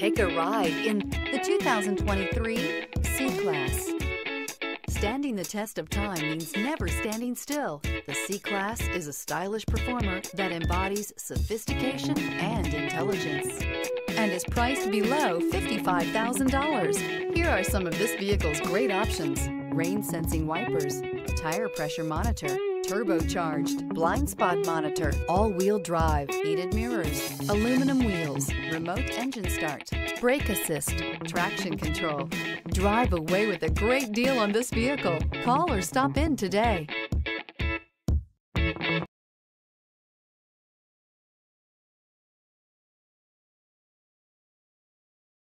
Take a ride in the 2023 C-Class. Standing the test of time means never standing still. The C-Class is a stylish performer that embodies sophistication and intelligence and is priced below $55,000. Here are some of this vehicle's great options: rain-sensing wipers, tire pressure monitor, turbocharged, blind spot monitor, all-wheel drive, heated mirrors, aluminum wheels, remote engine start, brake assist, traction control. Drive away with a great deal on this vehicle. Call or stop in today.